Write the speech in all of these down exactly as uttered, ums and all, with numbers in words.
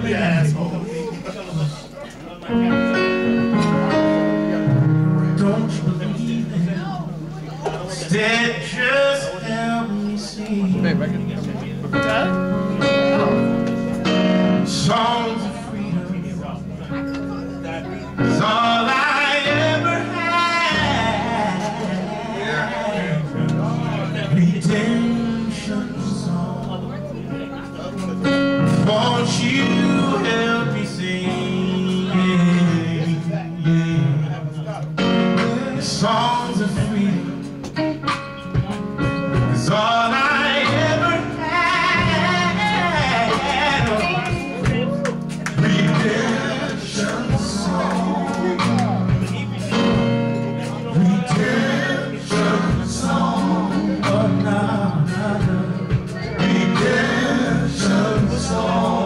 you asshole. Don't you believe it? Instead, just help me see. Songs of freedom is all I ever had. Redemption song. Won't you help me sing? The songs of freedom is all I ever had. Redemption song. Redemption song. Oh, no, no, no. Redemption song.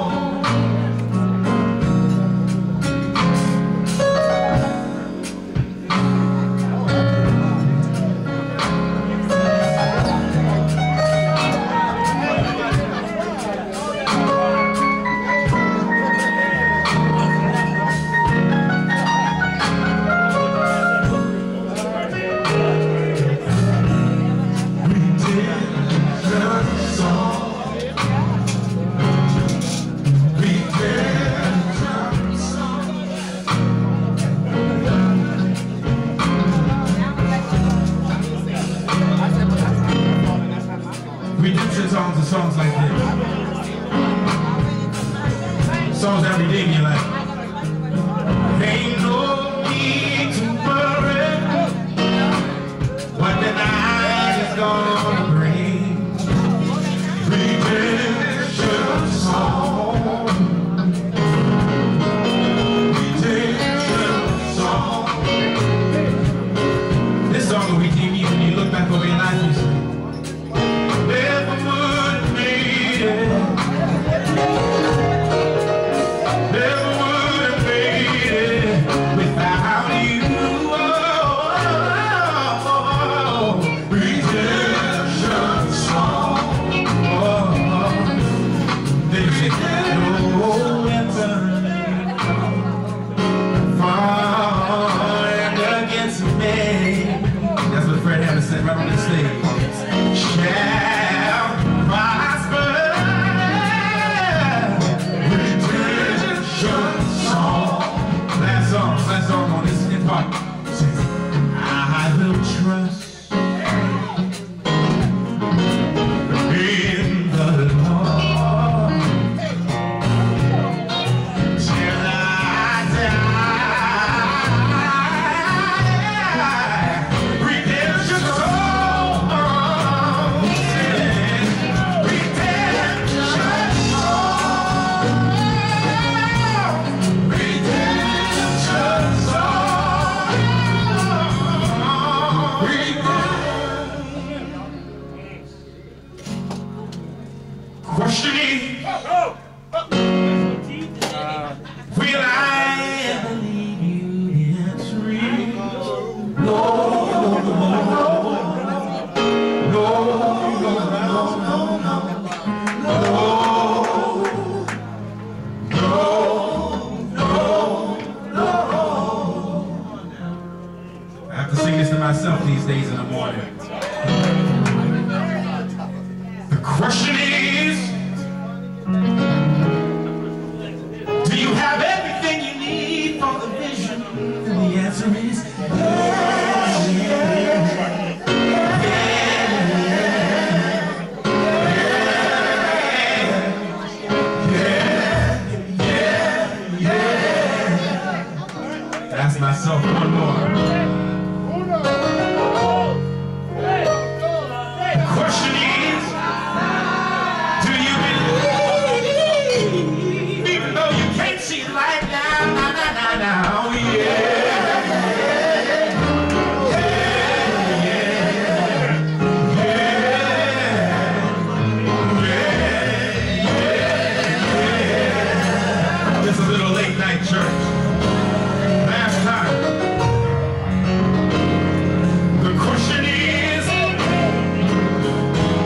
Redemption songs are songs like this. Songs that redeem your life. Ain't no need to worry what the night is gonna bring. Redemption song. Redemption song. This song will redeem you when you look back over your life and say, never would have made it. Never would have made it without you. Oh, oh, oh. Redemption song. Oh, oh. They say, no weapon formed against me. That's what Fred Hammond said right on the stage. Shall prosper. Redemption song. Last song, last song on this hip hop. I will trust in the Lord till I die. Redemption song. Questioning, will I ever leave you? The answer is no, no, no, no, no, no, no, no. I have to sing this to myself these days in the morning. The question is, do you have everything you need for the vision? And the answer is yeah, yeah, yeah, yeah, yeah, yeah. Ask myself one more. The question is, do you believe, even though you can't see light now, now, now, now, now, yeah, yeah, yeah, yeah, yeah. This is a little late night church. Last time. The question is,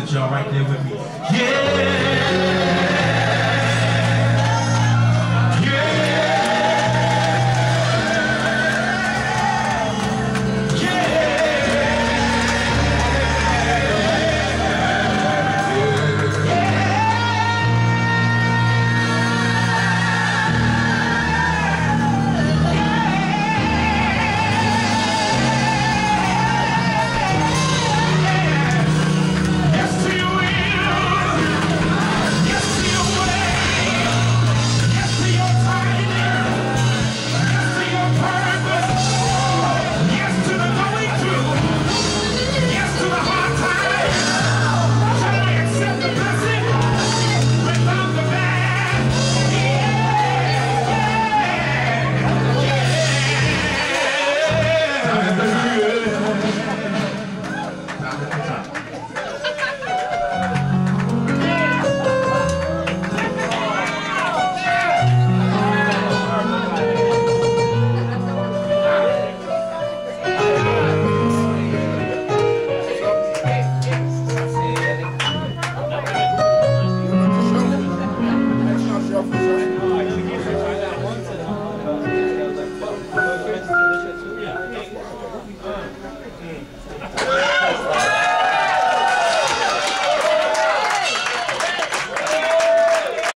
that y'all right there with me. Yeah.